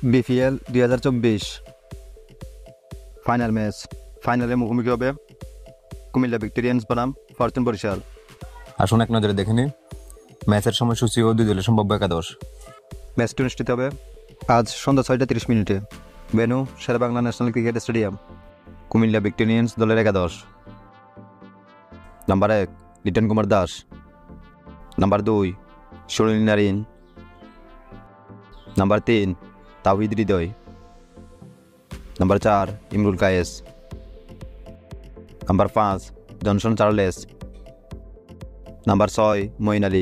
BPL 2024 final match. ফাইনালে মুখোমুখি হবে কুমিল্লা ভিক্টোরিয়ান্স বনাম ফরচুন বরিশাল। আসুন এক নজরে দেখে নিই ম্যাচের সময়সূচি ও দুই দলের সম্ভাব্য একাদশ। ম্যাচটি অনুষ্ঠিত হবে আজ সন্ধ্যা 6:30 venue Sher-e-Bangla national cricket stadium. Comilla Victorians দলের একাদশ: number 1 Liton Kumar Das, number 2 Sunil Narine, number 3 Towhid Hridoy, number 4 Imrul Kayes, number 5 Johnson Charles, number 6 Moeen Ali,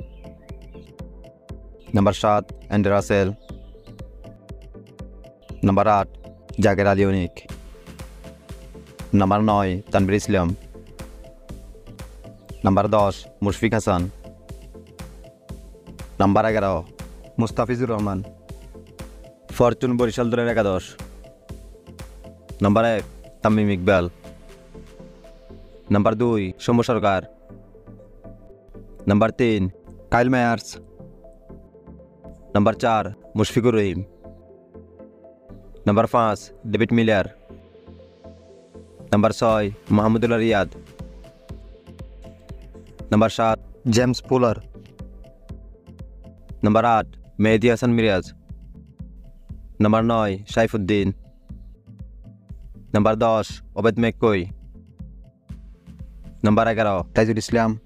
number 7 Andre Russell, number 8 Zaker Ali Anik, number 9 Tanvir Islam, number 10 Mushfik Hasan, number 11 Mustafizur Rahman. Fortune Barishal দলের একাদশ: number 1 Tamim Iqbal, number 2 Soumya Sarkar, number 3 Kyle Mayers, number 4 Mushfiqur Rahim, number 5 David Miller, number 6 Mahmudullah Riyad, number 7 James Pollard, number 8 Mehedi Hasan Miraz, number 9 Saifuddin, number 10 Obed McCoy, number 11 Taijul ইসলাম,